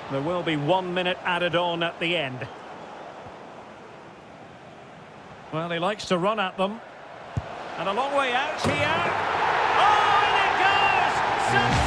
There will be 1 minute added on at the end. Well, he likes to run at them. And a long way out here. Oh, and it goes!